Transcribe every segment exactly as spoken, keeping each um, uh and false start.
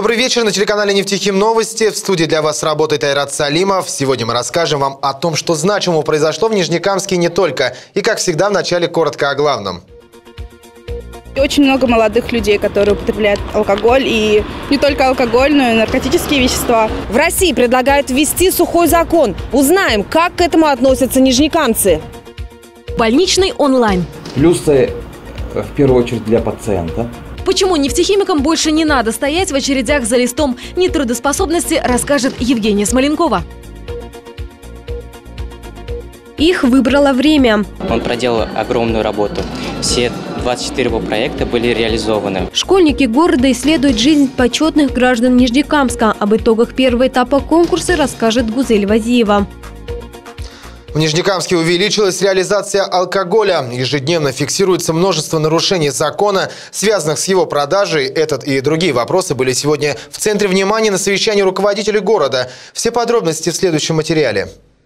Добрый вечер. На телеканале «Нефтехим новости». В студии для вас работает Айрат Салимов. Сегодня мы расскажем вам о том, что значимого произошло в Нижнекамске не только. И, как всегда, вначале коротко о главном. Очень много молодых людей, которые употребляют алкоголь. И не только алкоголь, но и наркотические вещества. В России предлагают ввести сухой закон. Узнаем, как к этому относятся нижнекамцы. Больничный онлайн. Плюсы, в первую очередь, для пациента. Почему нефтехимикам больше не надо стоять в очередях за листом нетрудоспособности, расскажет Евгения Смоленкова. Их выбрало время. Он проделал огромную работу. Все двадцать четыре его проекта были реализованы. Школьники города исследуют жизнь почетных граждан Нижнекамска. Об итогах первого этапа конкурса расскажет Гузель Вазиева. В Нижнекамске увеличилась реализация алкоголя. Ежедневно фиксируется множество нарушений закона, связанных с его продажей. Этот и другие вопросы были сегодня в центре внимания на совещании руководителей города. Все подробности в следующем материале.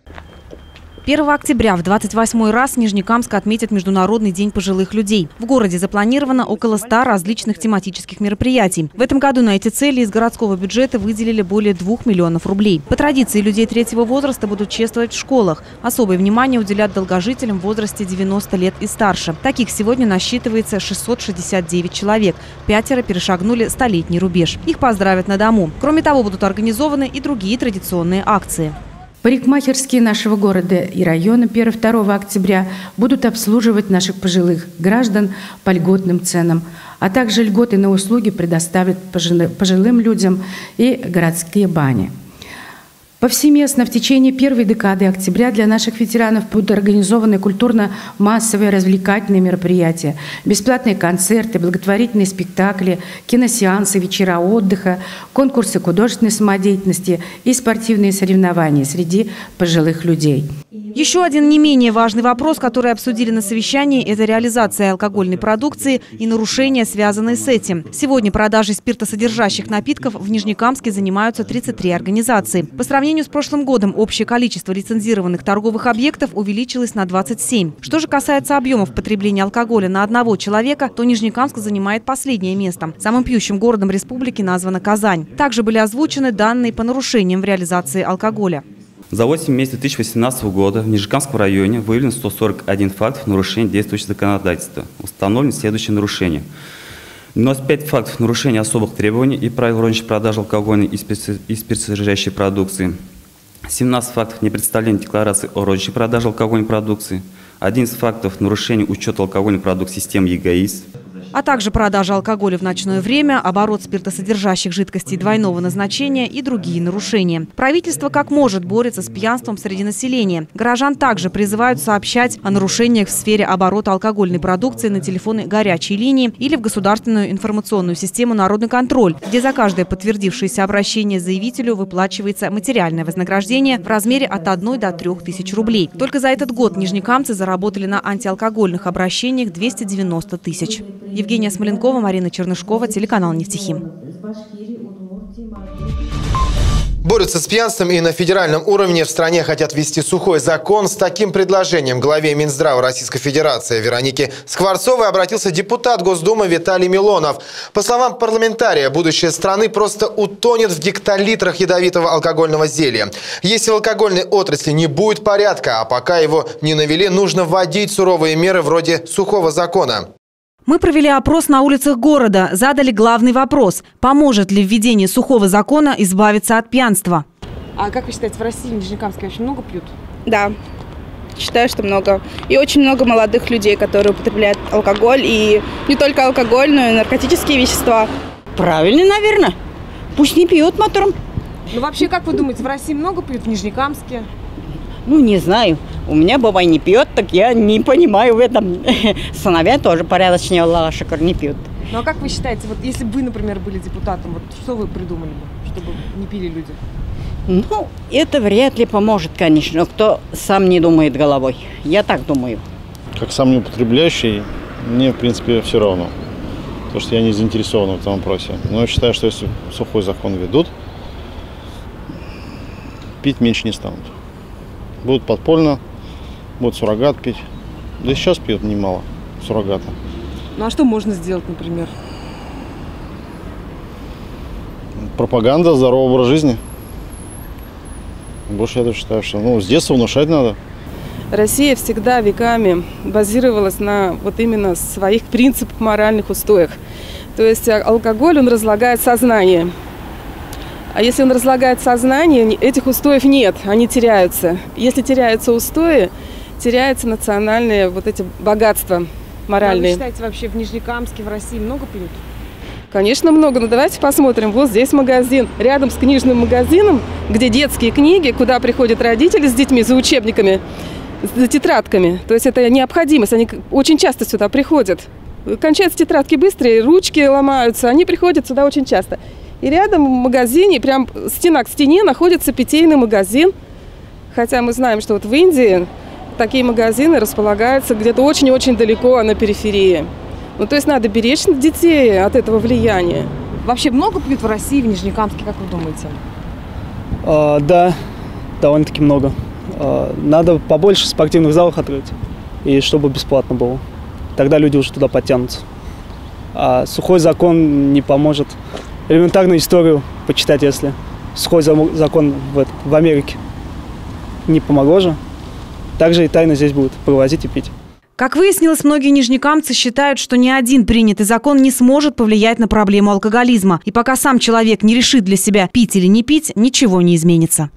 первого октября в двадцать восьмой раз Нижнекамск отметит Международный день пожилых людей. В городе запланировано около ста различных тематических мероприятий. В этом году на эти цели из городского бюджета выделили более двух миллионов рублей. По традиции людей третьего возраста будут чествовать в школах. Особое внимание уделят долгожителям в возрасте девяноста лет и старше. Таких сегодня насчитывается шестьсот шестьдесят девять человек. Пятеро перешагнули столетний рубеж. Их поздравят на дому. Кроме того, будут организованы и другие традиционные акции. Парикмахерские нашего города и района первого-второго октября будут обслуживать наших пожилых граждан по льготным ценам, а также льготы на услуги предоставят пожилым людям и городские бани. Повсеместно в течение первой декады октября для наших ветеранов будут организованы культурно-массовые развлекательные мероприятия, бесплатные концерты, благотворительные спектакли, киносеансы, вечера отдыха, конкурсы художественной самодеятельности и спортивные соревнования среди пожилых людей. Еще один не менее важный вопрос, который обсудили на совещании, это реализация алкогольной продукции и нарушения, связанные с этим. Сегодня продажей спиртосодержащих напитков в Нижнекамске занимаются тридцать три организации. По сравнению с прошлым годом общее количество лицензированных торговых объектов увеличилось на двадцать семь. Что же касается объемов потребления алкоголя на одного человека, то Нижнекамск занимает последнее место. Самым пьющим городом республики названа Казань. Также были озвучены данные по нарушениям в реализации алкоголя. За восемь месяцев две тысячи восемнадцатого года в Нижнекамском районе выявлено сто сорок один фактов нарушения действующего законодательства. Установлены следующие нарушения. девяносто пять фактов нарушения особых требований и правил розничной продажи алкогольной и спиртосодержащей продукции. семнадцать фактов непредставления декларации о розничной продаже алкогольной продукции. одиннадцать фактов нарушения учета алкогольной продукции системы ЕГАИС. А также продажа алкоголя в ночное время, оборот спиртосодержащих жидкостей двойного назначения и другие нарушения. Правительство как может борется с пьянством среди населения. Горожан также призывают сообщать о нарушениях в сфере оборота алкогольной продукции на телефоны горячей линии или в государственную информационную систему «Народный контроль», где за каждое подтвердившееся обращение заявителю выплачивается материальное вознаграждение в размере от одной до трех тысяч рублей. Только за этот год нижнекамцы заработали на антиалкогольных обращениях двести девяносто тысяч. Евгения Смоленкова, Марина Чернышкова, телеканал «Нефтехим». Борются с пьянством и на федеральном уровне. В стране хотят ввести сухой закон. С таким предложением главе Минздрава Российской Федерации Веронике Скворцовой обратился депутат Госдумы Виталий Милонов. По словам парламентария, будущее страны просто утонет в гектолитрах ядовитого алкогольного зелья. Если в алкогольной отрасли не будет порядка, а пока его не навели, нужно вводить суровые меры вроде сухого закона. Мы провели опрос на улицах города, задали главный вопрос – поможет ли введение сухого закона избавиться от пьянства? А как вы считаете, в России, в Нижнекамске очень много пьют? Да, считаю, что много. И очень много молодых людей, которые употребляют алкоголь. И не только алкоголь, но и наркотические вещества. Правильно, наверное. Пусть не пьют мотором. Ну вообще, как вы думаете, в России много пьют, в Нижнекамске? Ну, не знаю. У меня баба не пьет, так я не понимаю в этом. Сыновья тоже порядочнее лашек не пьют. Ну, а как вы считаете, вот если бы вы, например, были депутатом, вот что вы придумали бы, чтобы не пили люди? Ну, это вряд ли поможет, конечно, кто сам не думает головой. Я так думаю. Как сам не употребляющий, мне, в принципе, все равно. Потому что я не заинтересован в этом вопросе. Но я считаю, что если сухой закон ведут, пить меньше не станут. Будут подпольно, будут суррогат пить. Да и сейчас пьют немало суррогата. Ну а что можно сделать, например? пропаганда здорового образа жизни. Больше я считаю, что ну, с детства внушать надо. Россия всегда веками базировалась на вот именно своих принципах, моральных устоях. То есть алкоголь, он разлагает сознание. А если он разлагает сознание, этих устоев нет, они теряются. Если теряются устои, теряются национальные вот эти богатства моральные. А вы считаете, вообще в Нижнекамске, в России много пьют? Конечно, много. Но давайте посмотрим. Вот здесь магазин. Рядом с книжным магазином, где детские книги, куда приходят родители с детьми за учебниками, за тетрадками. То есть это необходимость. Они очень часто сюда приходят. Кончаются тетрадки быстрее, ручки ломаются. Они приходят сюда очень часто. И рядом в магазине, прям стена к стене, находится питейный магазин. Хотя мы знаем, что вот в Индии такие магазины располагаются где-то очень-очень далеко на периферии. Ну, то есть надо беречь детей от этого влияния. Вообще много пьют в России, в Нижнекамске, как вы думаете? А, да, довольно-таки много. А, надо побольше спортивных залов открыть, и чтобы бесплатно было. Тогда люди уже туда подтянутся. А сухой закон не поможет. Элементарную историю почитать, если сухой закон в, в Америке не помогло же. Также и тайно здесь будут провозить и пить. Как выяснилось, многие нижнекамцы считают, что ни один принятый закон не сможет повлиять на проблему алкоголизма. И пока сам человек не решит для себя, пить или не пить, ничего не изменится.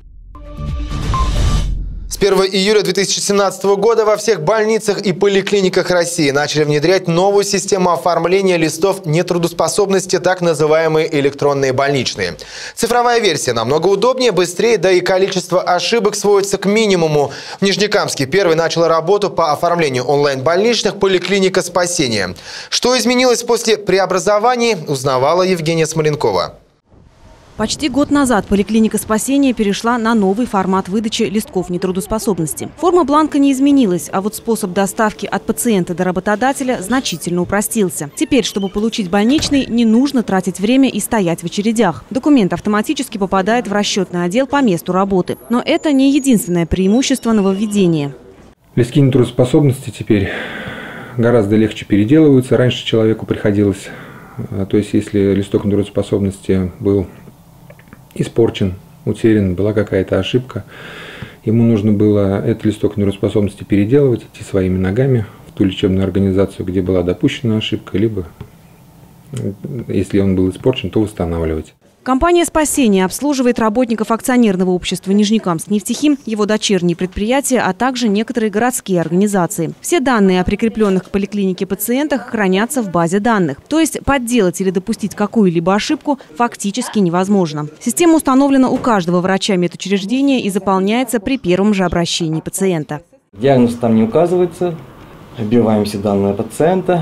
С первого июля две тысячи семнадцатого года во всех больницах и поликлиниках России начали внедрять новую систему оформления листов нетрудоспособности, так называемые электронные больничные. Цифровая версия намного удобнее, быстрее, да и количество ошибок сводится к минимуму. В Нижнекамске первой начала работу по оформлению онлайн-больничных поликлиника «Спасение». Что изменилось после преобразований, узнавала Евгения Смоленкова. Почти год назад поликлиника «Спасение» перешла на новый формат выдачи листков нетрудоспособности. Форма бланка не изменилась, а вот способ доставки от пациента до работодателя значительно упростился. Теперь, чтобы получить больничный, не нужно тратить время и стоять в очередях. Документ автоматически попадает в расчетный отдел по месту работы. Но это не единственное преимущество нововведения. Листки нетрудоспособности теперь гораздо легче переделываются. Раньше человеку приходилось, то есть если листок нетрудоспособности был испорчен, утерян, была какая-то ошибка, ему нужно было этот листок нетрудоспособности переделывать, идти своими ногами в ту лечебную организацию, где была допущена ошибка, либо, если он был испорчен, то восстанавливать. Компания «Спасение» обслуживает работников акционерного общества «Нижнекамск-Нефтехим», его дочерние предприятия, а также некоторые городские организации. Все данные о прикрепленных к поликлинике пациентах хранятся в базе данных. То есть подделать или допустить какую-либо ошибку фактически невозможно. Система установлена у каждого врача медучреждения и заполняется при первом же обращении пациента. Диагноз там не указывается, вбиваем все данные пациента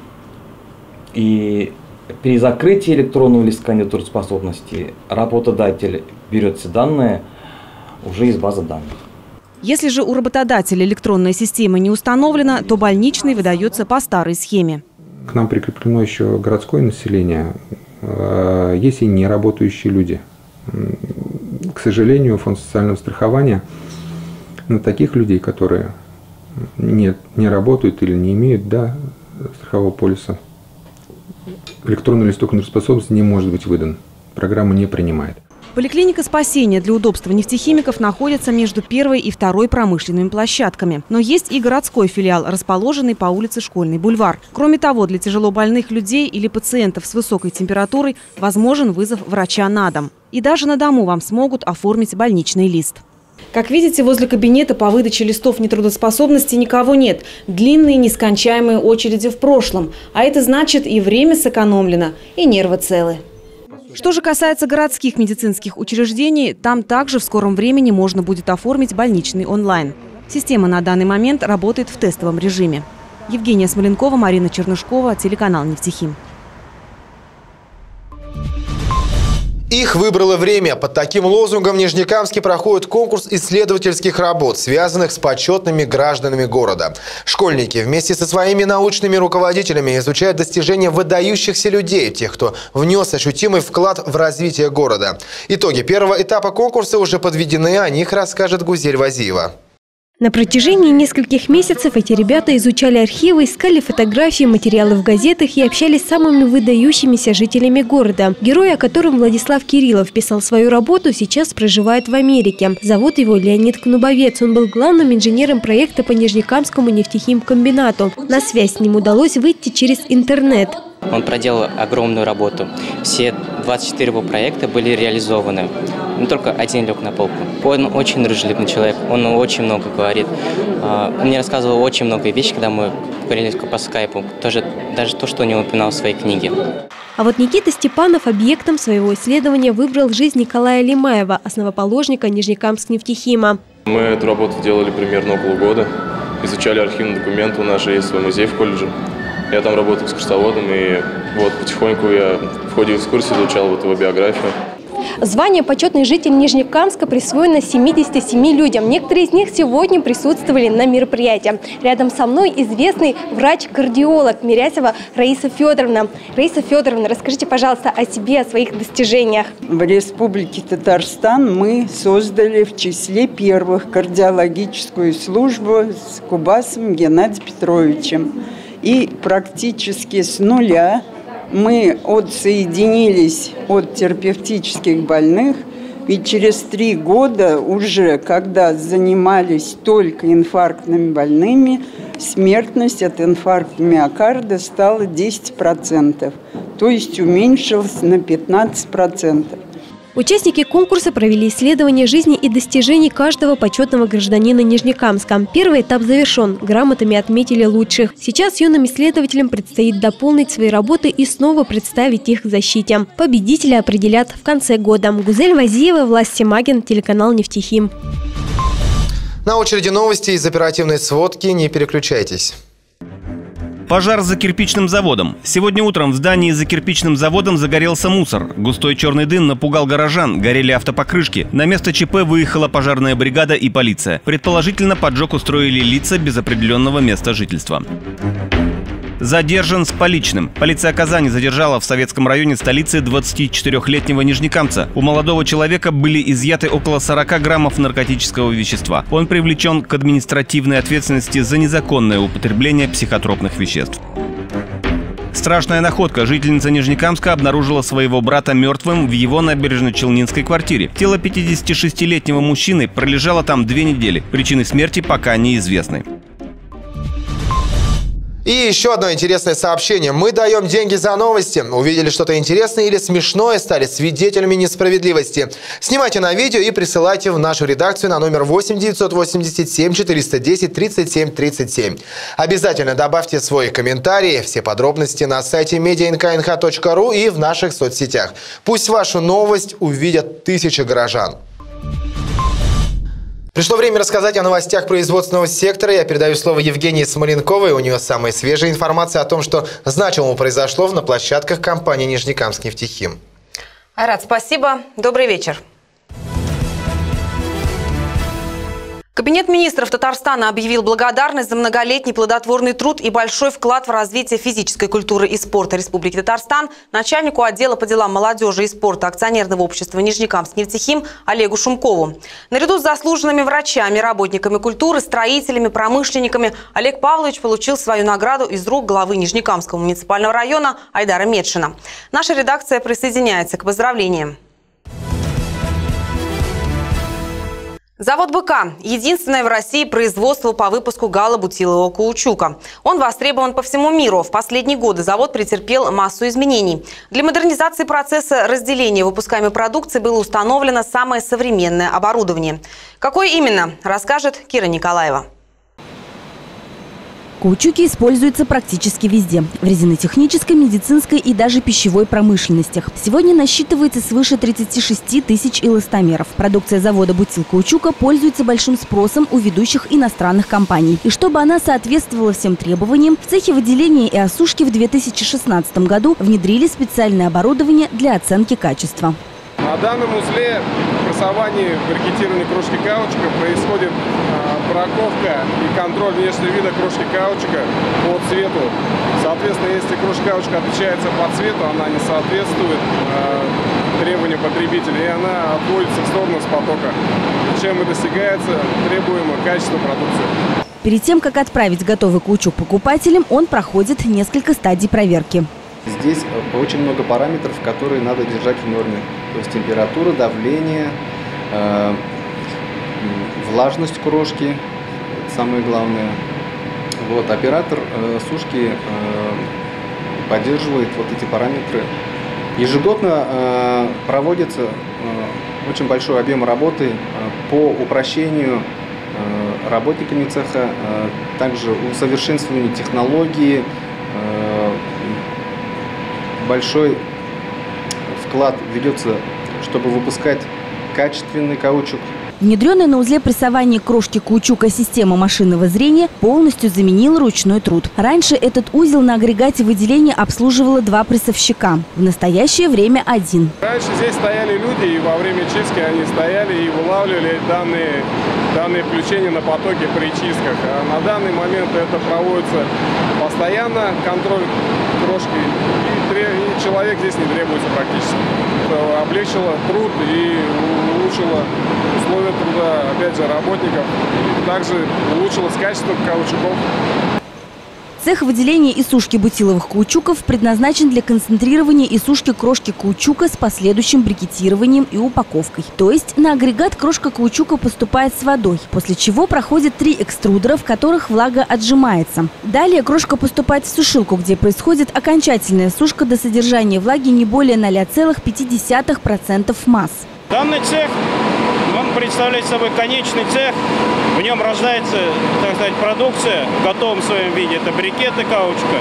и... При закрытии электронного листка нетрудоспособности работодатель берет все данные уже из базы данных. Если же у работодателя электронная система не установлена, то больничный выдается по старой схеме. К нам прикреплено еще городское население, есть и неработающие люди. К сожалению, фонд социального страхования на таких людей, которые не, не работают или не имеют да, страхового полиса, электронный листок нетрудоспособности не может быть выдан. Программа не принимает. Поликлиника «Спасение» для удобства нефтехимиков находится между первой и второй промышленными площадками. Но есть и городской филиал, расположенный по улице Школьный бульвар. Кроме того, для тяжелобольных людей или пациентов с высокой температурой возможен вызов врача на дом. И даже на дому вам смогут оформить больничный лист. Как видите, возле кабинета по выдаче листов нетрудоспособности никого нет. Длинные нескончаемые очереди в прошлом. А это значит, и время сэкономлено, и нервы целы. Что же касается городских медицинских учреждений, там также в скором времени можно будет оформить больничный онлайн. Система на данный момент работает в тестовом режиме. Евгения Смоленкова, Марина Чернышкова, телеканал «Нефтехим». Их выбрало время. Под таким лозунгом в Нижнекамске проходит конкурс исследовательских работ, связанных с почетными гражданами города. Школьники вместе со своими научными руководителями изучают достижения выдающихся людей, тех, кто внес ощутимый вклад в развитие города. Итоги первого этапа конкурса уже подведены, о них расскажет Гузель Вазиева. На протяжении нескольких месяцев эти ребята изучали архивы, искали фотографии, материалы в газетах и общались с самыми выдающимися жителями города. Герой, о котором Владислав Кириллов писал свою работу, сейчас проживает в Америке. Зовут его Леонид Кнубовец. Он был главным инженером проекта по Нижнекамскому нефтехимкомбинату. На связь с ним удалось выйти через интернет. Он проделал огромную работу. Все двадцать четыре его проекта были реализованы. Но только один лег на полку. Он очень дружелюбный человек, он очень много говорит. Он мне рассказывал очень много вещей, когда мы говорили по скайпу. Тоже, даже то, что он не упоминал в своей книге. А вот Никита Степанов объектом своего исследования выбрал жизнь Николая Лимаева, основоположника Нижнекамск-нефтехима. Мы эту работу делали примерно около года. Изучали архивные документы, у нас же есть свой музей в колледже. Я там работал экскурсоводом, и вот потихоньку я в ходе экскурсии изучал вот его биографию. Звание «Почетный житель Нижнекамска» присвоено семидесяти семи людям. Некоторые из них сегодня присутствовали на мероприятии. Рядом со мной известный врач-кардиолог Мирясева Раиса Федоровна. Раиса Федоровна, расскажите, пожалуйста, о себе, о своих достижениях. В Республике Татарстан мы создали в числе первых кардиологическую службу с Кубасовым Геннадием Петровичем. И практически с нуля мы отсоединились от терапевтических больных, и через три года уже, когда занимались только инфарктными больными, смертность от инфаркта миокарда стала десять процентов, то есть уменьшилась на пятнадцать процентов. Участники конкурса провели исследование жизни и достижений каждого почетного гражданина Нижнекамска. Первый этап завершен. Грамотами отметили лучших. Сейчас юным исследователям предстоит дополнить свои работы и снова представить их к защите. Победителя определят в конце года. Гузель Вазиева, Влас Семагин, телеканал «Нефтехим». На очереди новости из оперативной сводки. Не переключайтесь. Пожар за кирпичным заводом. Сегодня утром в здании за кирпичным заводом загорелся мусор. Густой черный дым напугал горожан, горели автопокрышки. На место ЧП выехала пожарная бригада и полиция. Предположительно, поджог устроили лица без определенного места жительства. Задержан с поличным. Полиция Казани задержала в Советском районе столицы двадцатичетырёхлетнего нижнекамца. У молодого человека были изъяты около сорока граммов наркотического вещества. Он привлечен к административной ответственности за незаконное употребление психотропных веществ. Страшная находка. Жительница Нижнекамска обнаружила своего брата мертвым в его набережно-челнинской квартире. Тело пятидесятишестилетнего мужчины пролежало там две недели. Причины смерти пока неизвестны. И еще одно интересное сообщение. Мы даем деньги за новости. Увидели что-то интересное или смешное, стали свидетелями несправедливости. Снимайте на видео и присылайте в нашу редакцию на номер восемь девятьсот восемьдесят семь четыреста десять тридцать семь тридцать семь. Обязательно добавьте свой комментарий. Все подробности на сайте медиа эн ка эн ха точка ру и в наших соцсетях. Пусть вашу новость увидят тысячи горожан. Пришло время рассказать о новостях производственного сектора. Я передаю слово Евгении Смоленковой. У нее самая свежая информация о том, что значимого произошло на площадках компании «Нижнекамск-нефтехим». Айрат, спасибо. Добрый вечер. Кабинет министров Татарстана объявил благодарность за многолетний плодотворный труд и большой вклад в развитие физической культуры и спорта Республики Татарстан начальнику отдела по делам молодежи и спорта акционерного общества «Нижнекамск-нефтехим» Олегу Шумкову. Наряду с заслуженными врачами, работниками культуры, строителями, промышленниками Олег Павлович получил свою награду из рук главы Нижнекамского муниципального района Айдара Медшина. Наша редакция присоединяется к поздравлениям. Завод «БК» – единственное в России производство по выпуску галобутилового каучука. Он востребован по всему миру. В последние годы завод претерпел массу изменений. Для модернизации процесса разделения выпускаемой продукции было установлено самое современное оборудование. Какое именно, расскажет Кира Николаева. Каучуки используются практически везде – в резинотехнической, медицинской и даже пищевой промышленностях. Сегодня насчитывается свыше тридцати шести тысяч эластомеров. Продукция завода «Бутилкаучука» пользуется большим спросом у ведущих иностранных компаний. И чтобы она соответствовала всем требованиям, в цехе выделения и осушки в две тысячи шестнадцатом году внедрили специальное оборудование для оценки качества. На данном узле прессования брикетированной крошки каучука происходит э, браковка и контроль внешнего вида крошки каучука по цвету. Соответственно, если крошка каучука отличается по цвету, она не соответствует э, требованиям потребителя, и она отводится в сторону с потока. Чем и достигается требуемое качество продукции. Перед тем, как отправить готовый каучук покупателям, он проходит несколько стадий проверки. Здесь очень много параметров, которые надо держать в норме. То есть температура, давление, э, влажность крошки, самое главное. Вот, оператор э, сушки э, поддерживает вот эти параметры. Ежегодно э, проводится э, очень большой объем работы э, по упрощению э, работниками цеха, э, также усовершенствованию технологии. Э, большой вклад ведется, чтобы выпускать качественный каучук. Внедренная на узле прессования крошки каучука система машинного зрения полностью заменила ручной труд. Раньше этот узел на агрегате выделения обслуживало два прессовщика. В настоящее время один. Раньше здесь стояли люди, и во время чистки они стояли и вылавливали данные, данные включения на потоке при чистках. А на данный момент это проводится постоянно, контроль крошки, и, и человек здесь не требуется практически. Это облегчило труд и улучшило условия труда, опять же, работников. И также улучшилось качество каучуков. Цех выделения и сушки бутиловых каучуков предназначен для концентрирования и сушки крошки каучука с последующим брикетированием и упаковкой. То есть на агрегат крошка каучука поступает с водой, после чего проходит три экструдера, в которых влага отжимается. Далее крошка поступает в сушилку, где происходит окончательная сушка до содержания влаги не более ноль целых пять десятых процента масс. Данный цех, он представляет собой конечный цех. В нем рождается, так сказать, продукция в готовом своем виде. Это брикеты каучука.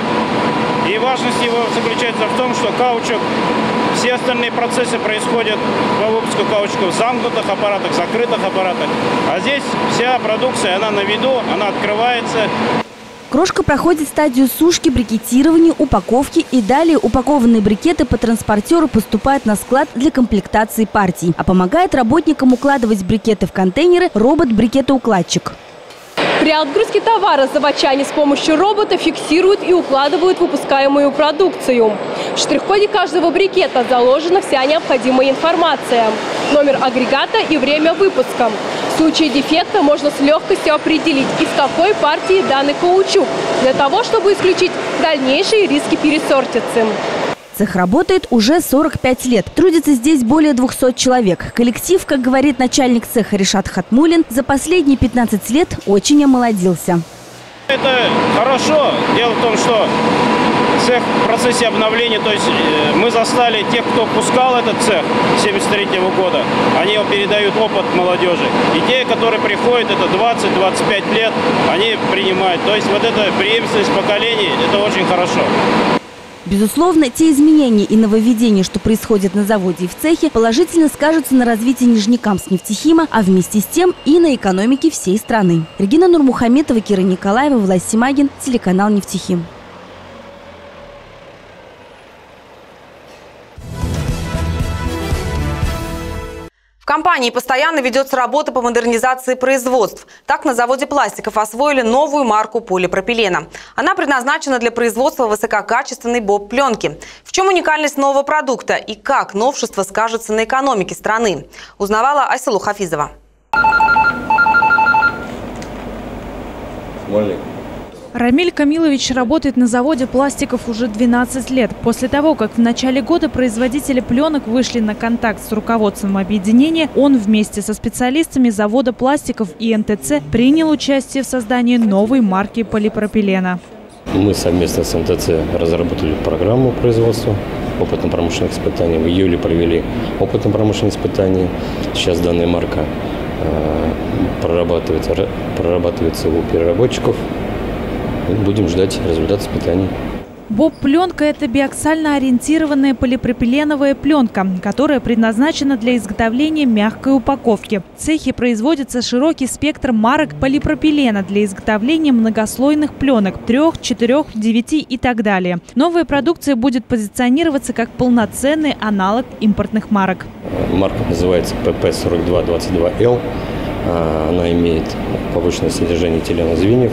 И важность его заключается в том, что каучук, все остальные процессы происходят по выпуску каучука в замкнутых аппаратах, закрытых аппаратах. А здесь вся продукция, она на виду, она открывается. Крошка проходит стадию сушки, брикетирования, упаковки, и далее упакованные брикеты по транспортеру поступают на склад для комплектации партий. А помогает работникам укладывать брикеты в контейнеры робот-брикетоукладчик. При отгрузке товара заводчане с помощью робота фиксируют и укладывают выпускаемую продукцию. В штрих-коде каждого брикета заложена вся необходимая информация. Номер агрегата и время выпуска. В случае дефекта можно с легкостью определить, из какой партии данный каучук, для того, чтобы исключить дальнейшие риски пересортицы. Цех работает уже сорок пять лет. Трудится здесь более двухсот человек. Коллектив, как говорит начальник цеха Ришат Хатмулин, за последние пятнадцать лет очень омолодился. Это хорошо. Дело в том, что цех в процессе обновления, то есть мы застали тех, кто пускал этот цех с семьдесят третьего года, они его передают опыт молодежи. И те, которые приходят, это двадцать-двадцать пять лет, они принимают. То есть вот эта преемственность поколений, это очень хорошо. Безусловно, те изменения и нововведения, что происходят на заводе и в цехе, положительно скажутся на развитии Нижнекамск-Нефтехима, а вместе с тем и на экономике всей страны. Регина Нурмухаметова, Кира Николаева, Влас Симагин, телеканал «Нефтехим». В компании постоянно ведется работа по модернизации производств. Так, на заводе пластиков освоили новую марку полипропилена. Она предназначена для производства высококачественной боб-пленки. В чем уникальность нового продукта и как новшество скажется на экономике страны, узнавала Айсылу Хафизова. Рамиль Камилович работает на заводе пластиков уже двенадцать лет. После того, как в начале года производители пленок вышли на контакт с руководством объединения, он вместе со специалистами завода пластиков и эн тэ цэ принял участие в создании новой марки полипропилена. Мы совместно с эн тэ цэ разработали программу производства опытно-промышленных испытаний. В июле провели опытно-промышленные испытания. Сейчас данная марка э, прорабатывается, прорабатывается у переработчиков. Будем ждать результат испытаний. Боб-пленка – это биоксально ориентированная полипропиленовая пленка, которая предназначена для изготовления мягкой упаковки. В цехе производится широкий спектр марок полипропилена для изготовления многослойных пленок – трех, четырех, девяти и так далее. Новая продукция будет позиционироваться как полноценный аналог импортных марок. Марка называется пэ пэ сорок два двадцать два эл. Она имеет повышенное содержание этиленозвеньев.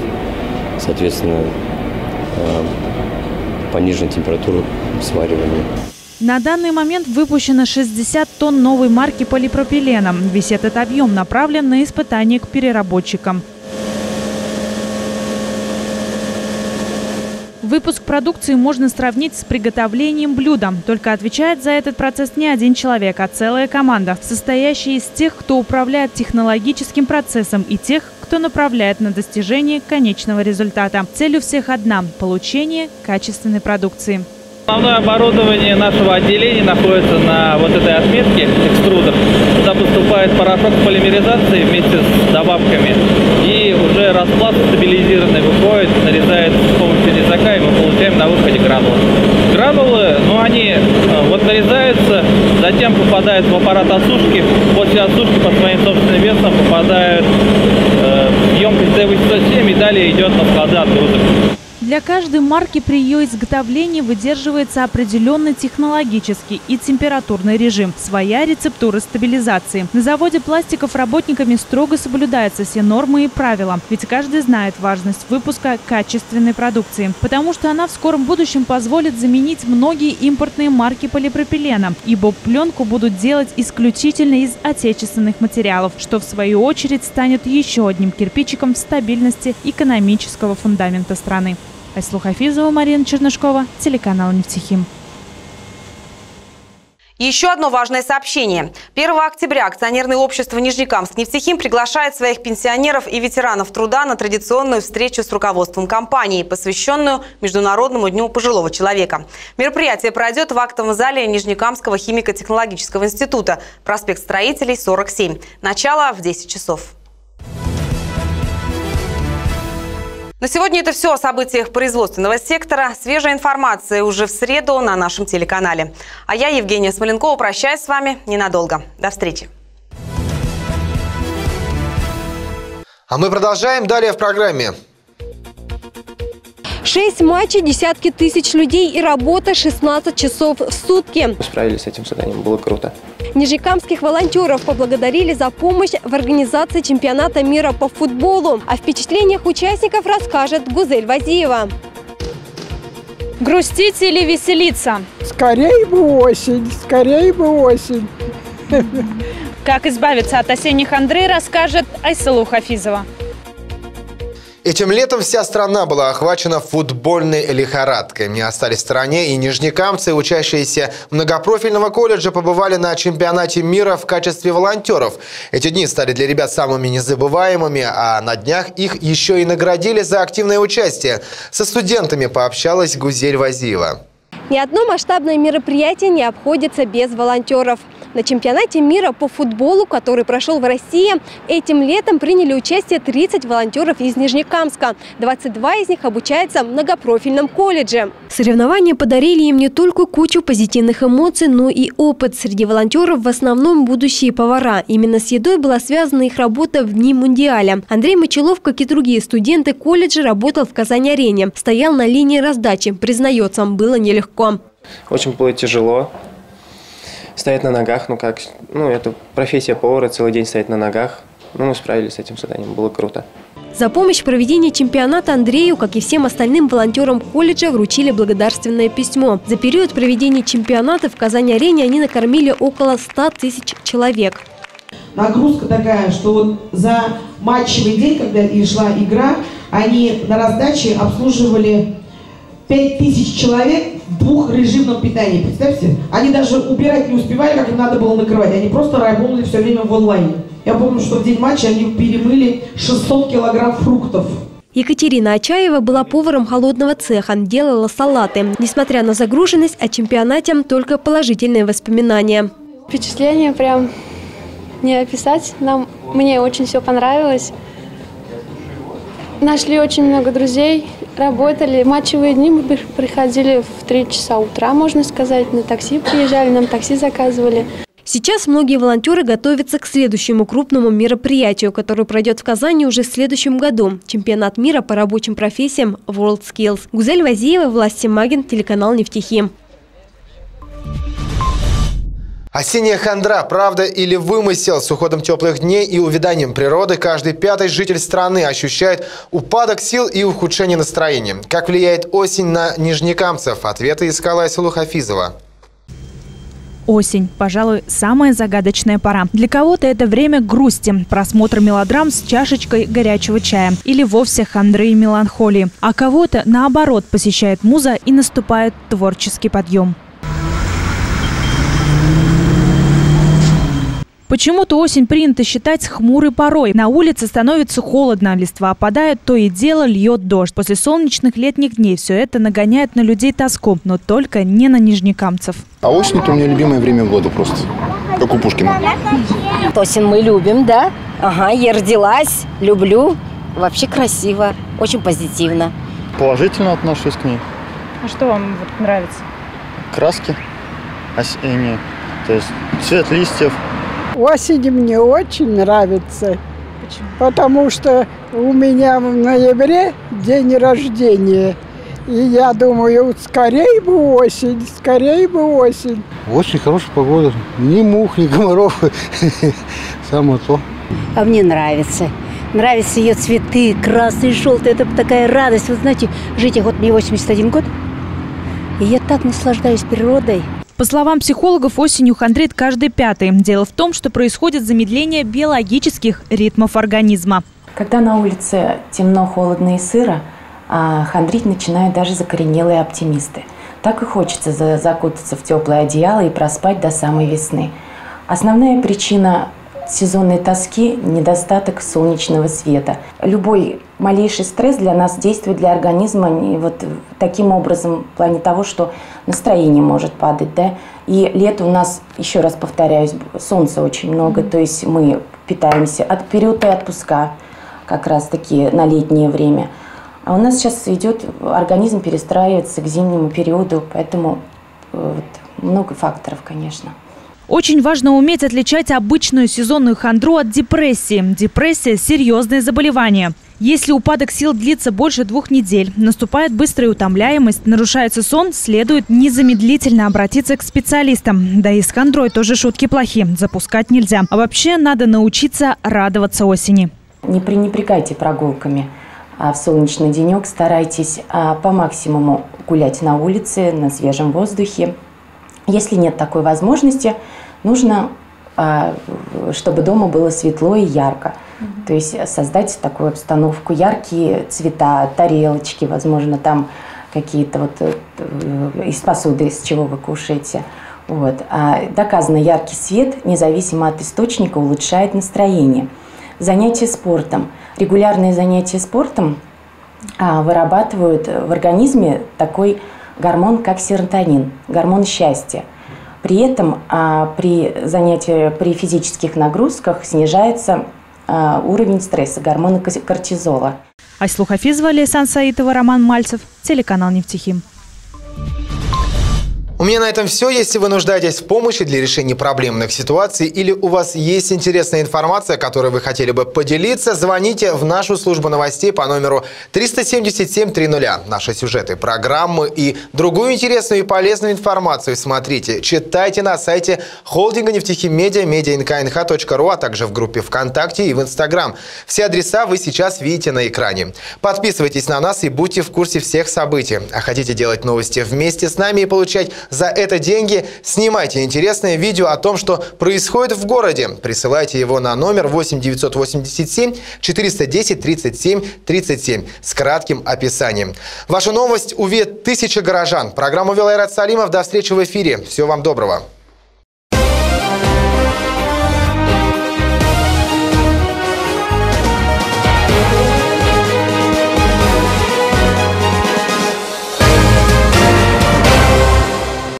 Соответственно, пониженная температура сваривания. На данный момент выпущено шестьдесят тонн новой марки полипропилена. Весь этот объем направлен на испытания к переработчикам. Выпуск продукции можно сравнить с приготовлением блюда. Только отвечает за этот процесс не один человек, а целая команда, состоящая из тех, кто управляет технологическим процессом, и тех, кто направляет на достижение конечного результата. Цель у всех одна – получение качественной продукции. Основное оборудование нашего отделения находится на вот этой отметке экструдер. Туда поступает порошок с полимеризацией вместе с добавками. И уже расплав стабилизированный выходит, нарезается с помощью резака, и мы получаем на выходе гранулы. Гранулы, ну они вот нарезаются, затем попадают в аппарат осушки. После осушки по своим собственным весам попадают э, в емкость Д восемьсот семь и далее идет на склады отгрузок. Для каждой марки при ее изготовлении выдерживается определенный технологический и температурный режим, своя рецептура стабилизации. На заводе пластиков работниками строго соблюдаются все нормы и правила, ведь каждый знает важность выпуска качественной продукции, потому что она в скором будущем позволит заменить многие импортные марки полипропилена, ибо пленку будут делать исключительно из отечественных материалов, что в свою очередь станет еще одним кирпичиком в стабильности экономического фундамента страны. Айслу Хафизова, Марина Чернышкова, телеканал «Нефтехим». Еще одно важное сообщение. первого октября акционерное общество «Нижнекамск Нефтехим» приглашает своих пенсионеров и ветеранов труда на традиционную встречу с руководством компании, посвященную Международному дню пожилого человека. Мероприятие пройдет в актовом зале Нижнекамского химико-технологического института, проспект Строителей, сорок семь. Начало в десять часов. На сегодня это все о событиях производственного сектора. Свежая информация уже в среду на нашем телеканале. А я, Евгения Смоленкова, прощаюсь с вами ненадолго. До встречи. А мы продолжаем далее в программе. Шесть матчей, десятки тысяч людей и работа шестнадцать часов в сутки. Справились с этим заданием, было круто. Нижнекамских волонтеров поблагодарили за помощь в организации чемпионата мира по футболу. О впечатлениях участников расскажет Гузель Вазиева. Грустить или веселиться? Скорее бы осень, скорее бы осень. Как избавиться от осенних хандры, расскажет Айсалу Хафизова. Этим летом вся страна была охвачена футбольной лихорадкой. Не остались в стороне и нижнекамцы, учащиеся многопрофильного колледжа, побывали на чемпионате мира в качестве волонтеров. Эти дни стали для ребят самыми незабываемыми, а на днях их еще и наградили за активное участие. Со студентами пообщалась Гузель Вазиева. Ни одно масштабное мероприятие не обходится без волонтеров. На чемпионате мира по футболу, который прошел в России, этим летом приняли участие тридцать волонтеров из Нижнекамска. двадцать два из них обучаются в многопрофильном колледже. Соревнования подарили им не только кучу позитивных эмоций, но и опыт. Среди волонтеров в основном будущие повара. Именно с едой была связана их работа в дни Мундиаля. Андрей Мочелов, как и другие студенты колледжа, работал в Казань-арене. Стоял на линии раздачи. Признается, было нелегко. Очень было тяжело. Стоять на ногах, ну как, ну это профессия повара, целый день стоять на ногах. Ну мы справились с этим заданием, было круто. За помощь в проведении чемпионата Андрею, как и всем остальным волонтерам колледжа, вручили благодарственное письмо. За период проведения чемпионата в Казань-арене они накормили около ста тысяч человек. Нагрузка такая, что вот за матчевый день, когда и шла игра, они на раздаче обслуживали пять тысяч человек в двухрежимном питании. Представьте, они даже убирать не успевали, как им надо было накрывать. Они просто работали все время в онлайне. Я помню, что в день матча они перемыли шестьсот килограмм фруктов. Екатерина Ачаева была поваром холодного цеха, делала салаты. Несмотря на загруженность, о чемпионате только положительные воспоминания. Впечатление прям не описать. Нам, мне очень все понравилось. Нашли очень много друзей, работали. Матчевые дни мы приходили в три часа утра, можно сказать. На такси приезжали, нам такси заказывали. Сейчас многие волонтеры готовятся к следующему крупному мероприятию, которое пройдет в Казани уже в следующем году. Чемпионат мира по рабочим профессиям WorldSkills. Гузель Вазиева, Власть Магин, телеканал «Нефтехим». Осенняя хандра, правда или вымысел? С уходом теплых дней и увяданием природы каждый пятый житель страны ощущает упадок сил и ухудшение настроения. Как влияет осень на нижнекамцев? Ответы искала Айсалу Хафизова. Осень. Пожалуй, самая загадочная пора. Для кого-то это время грусти, просмотр мелодрам с чашечкой горячего чая или вовсе хандры и меланхолии. А кого-то, наоборот, посещает муза и наступает творческий подъем. Почему-то осень принято считать хмурой порой. На улице становится холодно, листва опадает, то и дело льет дождь. После солнечных летних дней все это нагоняет на людей тоску, но только не на нижнекамцев. А осень – это у меня любимое время года просто, как у Пушкина. Осень мы любим, да? Ага, я родилась, люблю. Вообще красиво, очень позитивно. Положительно отношусь к ней. А что вам вот нравится? Краски осенние, то есть цвет листьев. Осень мне очень нравится. Почему? Потому что у меня в ноябре день рождения. И я думаю, скорее бы осень, скорее бы осень. Очень хорошая погода. Ни мух, ни комаров. Самое то. А мне нравится. Нравятся ее цветы, красный, желтый. Это такая радость. Вы знаете, жить я вот мне восемьдесят один год. И я так наслаждаюсь природой. По словам психологов, осенью хандрит каждый пятый. Дело в том, что происходит замедление биологических ритмов организма. Когда на улице темно, холодно и сыро, хандрить начинают даже закоренелые оптимисты. Так и хочется закутаться в теплое одеяло и проспать до самой весны. Основная причина сезонной тоски – недостаток солнечного света. Любой малейший стресс для нас действует для организма вот таким образом, в плане того, что настроение может падать. Да? И лето у нас, еще раз повторяюсь, солнца очень много, mm-hmm. то есть мы питаемся от периода и отпуска, как раз таки на летнее время. А у нас сейчас идет, организм перестраивается к зимнему периоду, поэтому вот, много факторов, конечно. Очень важно уметь отличать обычную сезонную хандру от депрессии. Депрессия – серьезное заболевание. Если упадок сил длится больше двух недель, наступает быстрая утомляемость, нарушается сон, следует незамедлительно обратиться к специалистам. Да и с хандрой тоже шутки плохи, запускать нельзя. А вообще надо научиться радоваться осени. Не пренебрегайте прогулками. А в солнечный денек старайтесь по максимуму гулять на улице, на свежем воздухе. Если нет такой возможности, нужно, чтобы дома было светло и ярко. Mm-hmm. То есть создать такую обстановку, яркие цвета, тарелочки, возможно, там какие-то вот из посуды, из чего вы кушаете. Вот. А доказано, яркий свет, независимо от источника, улучшает настроение. Занятия спортом. Регулярные занятия спортом вырабатывают в организме такой гормон, как серотонин, гормон счастья. При этом а, при занятии, при физических нагрузках снижается а, уровень стресса, гормона кортизола. Айслу Хафизова, Лейсан Саитова, Роман Мальцев, телеканал Нефтехим. У меня на этом все. Если вы нуждаетесь в помощи для решения проблемных ситуаций или у вас есть интересная информация, которой вы хотели бы поделиться, звоните в нашу службу новостей по номеру триста семьдесят семь триста. Наши сюжеты, программы и другую интересную и полезную информацию смотрите, читайте на сайте холдинга Нефтехим Медиа, медиа эн ка эн ха точка ру, а также в группе ВКонтакте и в Инстаграм. Все адреса вы сейчас видите на экране. Подписывайтесь на нас и будьте в курсе всех событий. А хотите делать новости вместе с нами и получать за это деньги? Снимайте интересное видео о том, что происходит в городе. Присылайте его на номер восемь девятьсот восемьдесят семь четыреста десять тридцать семь тридцать семь с кратким описанием. Ваша новость увидит тысячи горожан. Программу вел Айрат Салимов. До встречи в эфире. Всего вам доброго.